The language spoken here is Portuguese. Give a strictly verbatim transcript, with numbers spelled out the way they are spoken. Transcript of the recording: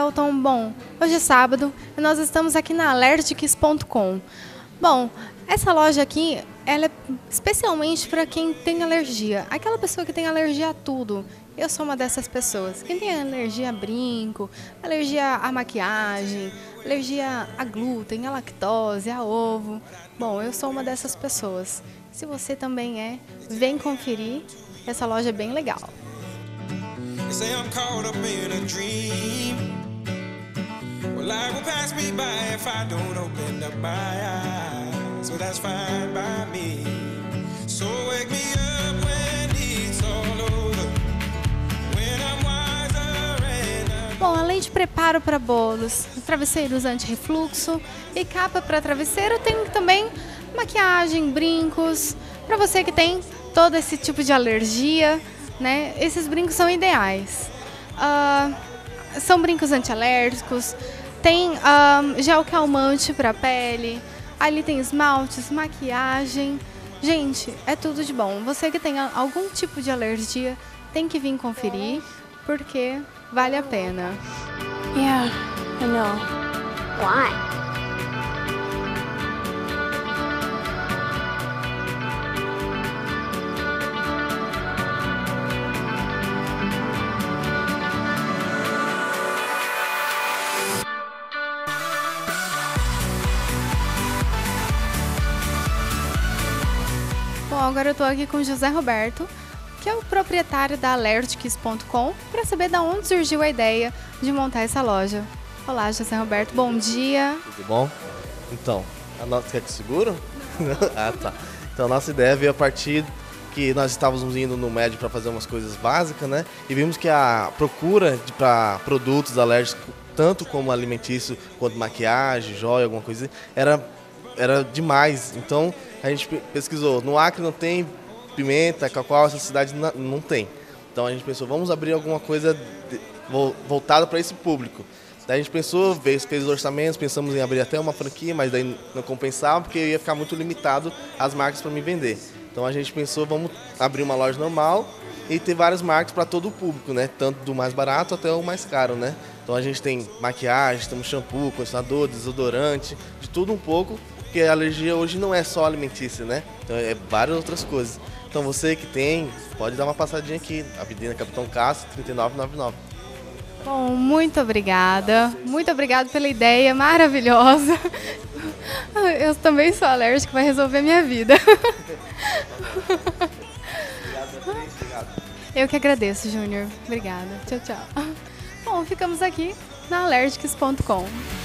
Elton. Bom, hoje é sábado e nós estamos aqui na Allergics ponto com. Bom, essa loja aqui, ela é especialmente para quem tem alergia. Aquela pessoa que tem alergia a tudo. Eu sou uma dessas pessoas. Quem tem alergia a brinco, alergia à maquiagem, alergia a glúten, a lactose, a ovo. Bom, eu sou uma dessas pessoas. Se você também é, vem conferir. Essa loja é bem legal. Bom, além de preparo para bolos, travesseiros anti-refluxo e capa para travesseiro, tem também maquiagem, brincos, para você que tem todo esse tipo de alergia, né? Esses brincos são ideais. Uh, são brincos antialérgicos, tem uh, gel calmante para a pele, ali tem esmaltes, maquiagem. Gente, é tudo de bom. Você que tem algum tipo de alergia tem que vir conferir, porque vale a pena. Yeah, I know. Why? Bom, agora eu estou aqui com o José Roberto, que é o proprietário da Allergics ponto com, para saber de onde surgiu a ideia de montar essa loja. Olá, José Roberto, bom dia. Tudo bom? Então, a nossa quer que seguro? Ah, tá. Então, a nossa ideia veio a partir que nós estávamos indo no médico para fazer umas coisas básicas, né? E vimos que a procura para produtos alérgicos, tanto como alimentício, quanto maquiagem, joia, alguma coisa, era, era demais. Então, a gente pesquisou. No Acre não tem pimenta, cacau, essa cidade não tem. Então a gente pensou, vamos abrir alguma coisa de, voltada para esse público. Daí a gente pensou, fez, fez os orçamentos, pensamos em abrir até uma franquia, mas daí não compensava porque ia ficar muito limitado as marcas para me vender. Então a gente pensou, vamos abrir uma loja normal e ter várias marcas para todo o público, né? Tanto do mais barato até o mais caro, né? Então a gente tem maquiagem, temos shampoo, condicionador, desodorante, de tudo um pouco, porque a alergia hoje não é só alimentícia, né? Então é várias outras coisas. Então você que tem, pode dar uma passadinha aqui, Avenida Capitão Castro, trinta e nove noventa e nove. Bom, muito obrigada. Muito obrigada pela ideia maravilhosa. Eu também sou alérgica, vai resolver minha vida. Eu que agradeço, Júnior. Obrigada. Tchau, tchau. Bom, ficamos aqui na Allergics ponto com.